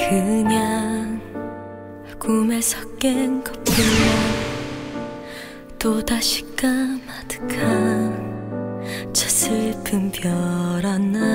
그냥 꿈에서 깬 것뿐이야. 또다시 까마득한 저 슬픈 별 하나